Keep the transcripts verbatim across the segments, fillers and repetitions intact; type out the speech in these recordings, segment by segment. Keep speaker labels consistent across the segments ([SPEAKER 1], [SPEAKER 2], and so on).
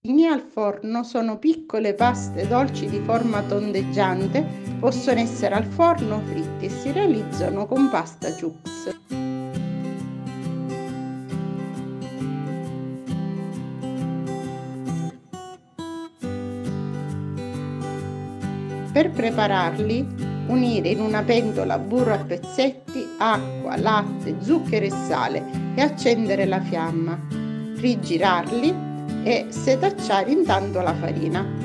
[SPEAKER 1] Bignè al forno sono piccole paste dolci di forma tondeggiante, possono essere al forno o fritti e si realizzano con pasta Jux. Per prepararli, unire in una pentola burro a pezzetti, acqua, latte, zucchero e sale e accendere la fiamma, rigirarli e setacciare intanto la farina.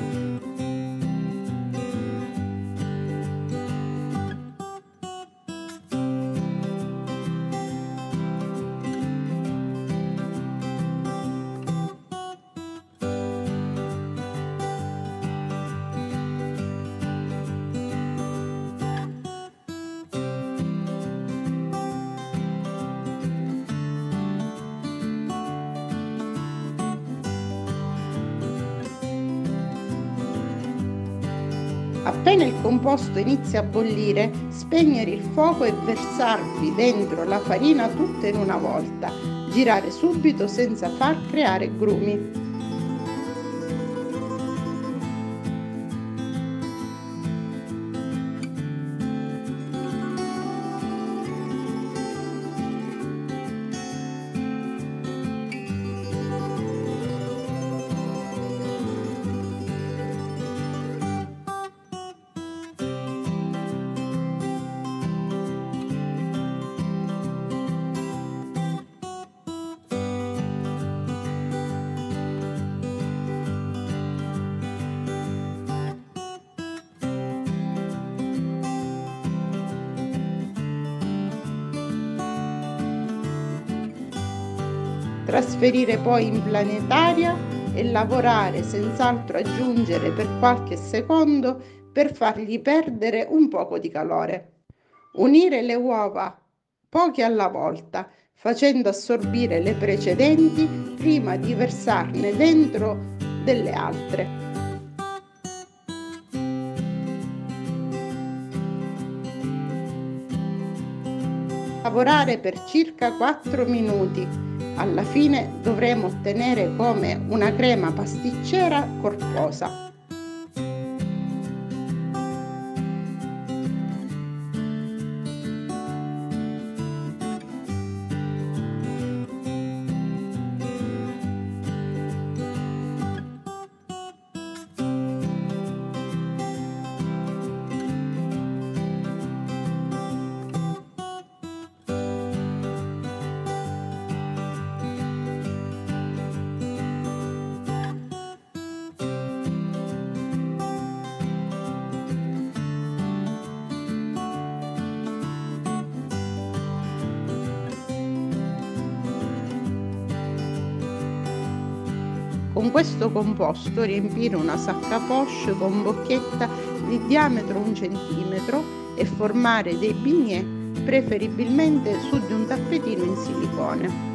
[SPEAKER 1] Appena il composto inizia a bollire, spegnere il fuoco e versarvi dentro la farina tutta in una volta. Girare subito senza far creare grumi. Trasferire poi in planetaria e lavorare senza altro aggiungere per qualche secondo per fargli perdere un poco di calore. Unire le uova poche alla volta, facendo assorbire le precedenti prima di versarne dentro delle altre. Lavorare per circa quattro minuti. Alla fine dovremo ottenere come una crema pasticcera corposa. Con questo composto riempire una sacca poche con bocchetta di diametro un centimetro e formare dei bignè, preferibilmente su di un tappetino in silicone.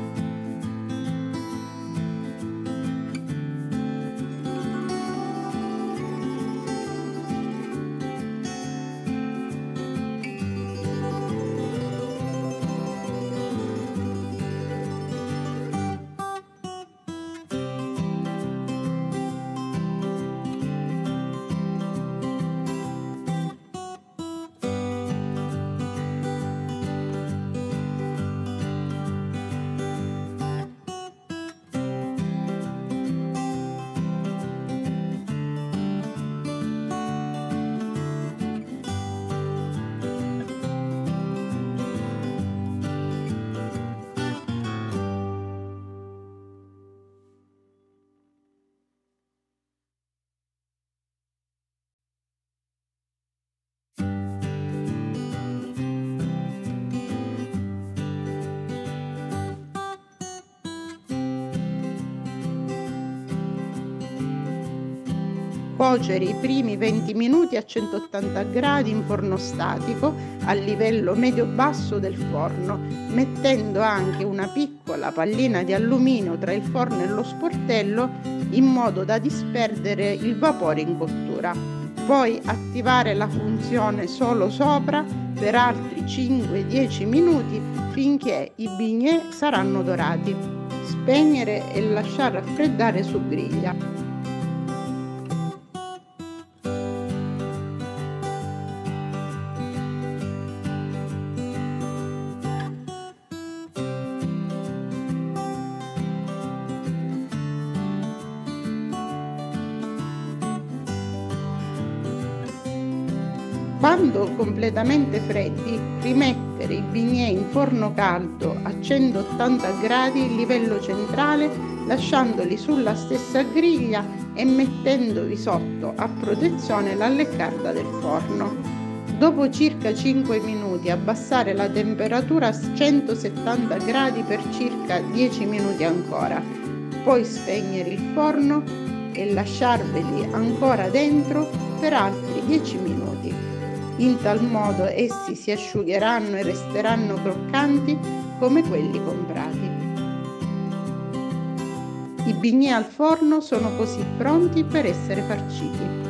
[SPEAKER 1] Cuocere i primi venti minuti a centottanta gradi in forno statico a livello medio-basso del forno, mettendo anche una piccola pallina di alluminio tra il forno e lo sportello in modo da disperdere il vapore in cottura. Poi attivare la funzione solo sopra per altri cinque dieci minuti finché i bignè saranno dorati. Spegnere e lasciare raffreddare su griglia. Quando completamente freddi, rimettere i bignè in forno caldo a centottanta gradi livello centrale, lasciandoli sulla stessa griglia e mettendovi sotto a protezione la leccarda del forno. Dopo circa cinque minuti abbassare la temperatura a centosettanta gradi per circa dieci minuti ancora, poi spegnere il forno e lasciarveli ancora dentro per altri dieci minuti. In tal modo essi si asciugheranno e resteranno croccanti come quelli comprati. I bignè al forno sono così pronti per essere farciti.